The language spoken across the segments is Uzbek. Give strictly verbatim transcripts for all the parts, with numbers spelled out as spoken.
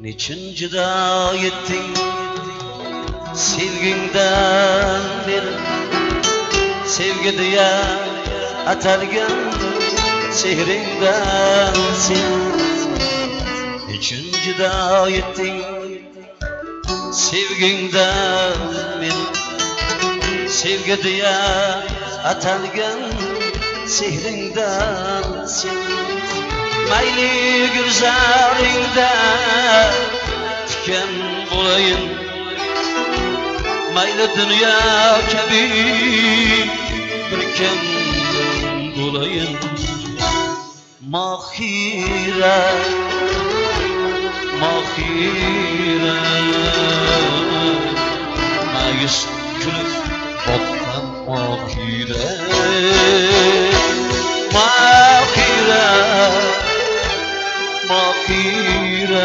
Niçin cüda ettin sevgingden beri, sevgi diye atalgan sehringden sen. Niçin cüda ettin sevgingden beri, sevgi diye atalgan sehringden sen. Mayli güzaringda tikan bo'layin, mayli dunyo kabi bir kim bo'layin. Mahira, mahira, mayus kulib boqqan mahira, mahira, mahira,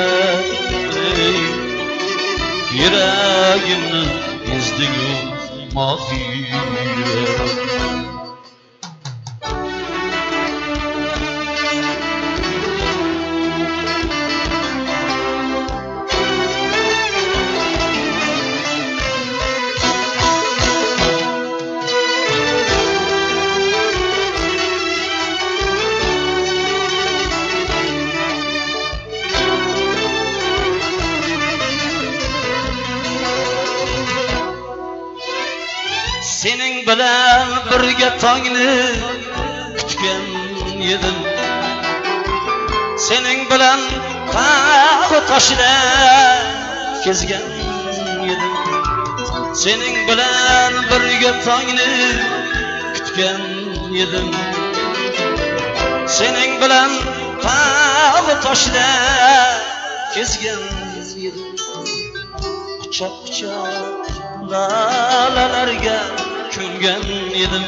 yuragimni ezding-u mahira. Sening bilan birga tongni kutgan edim, sening bilan tog'u toshlar kezgan edim, sening bilan birga tongni kutgan edim, sening bilan tog'u toshlar kezgan edim. Quchoq quchoq lalalarga ko'ngan edim,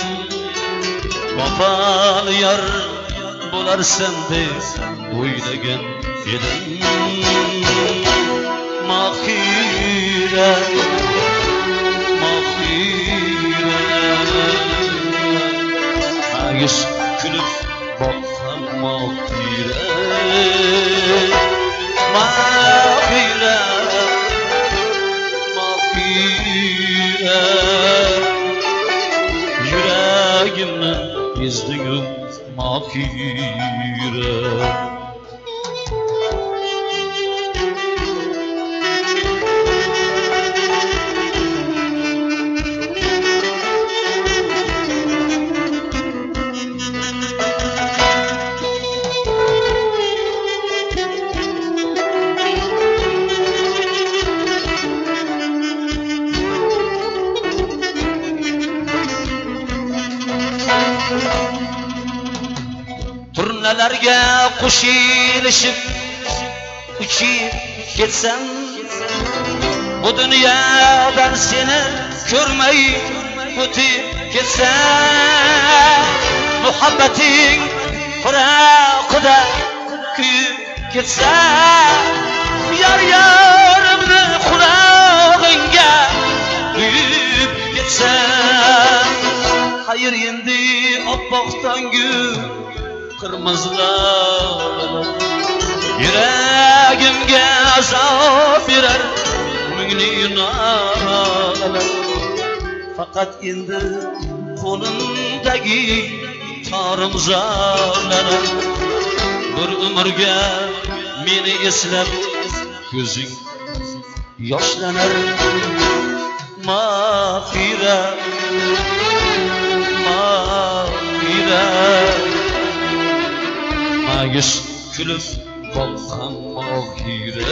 vafoli yor bo'larsan deb o'ylagan edim. Mahira, mahira, mayus kulib boqqan mahira, mahira, mahira, yuragimni ezding-u mahira. Turnalarga qo'shilishib uchib ketsam, bu dunyodan seni ko'rmay o'tib ketsam, muhabbating firaqida kuyib ketsam, yar yarimni qulog'ingga quyib ketsam, hayır endi oppoq tongu kırmızılar, yuragimga azob berar mungli nolalar. Faqat endi qo'limdagi torim zorlanar, bir umrga meni eslab ko'zing yoshlanar. Mahira, mahira, mayus kulib boqqan mahira,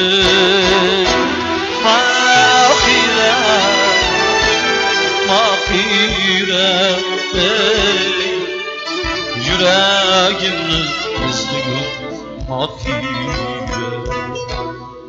mahira, mahira, yuragimni ezding-u mahira.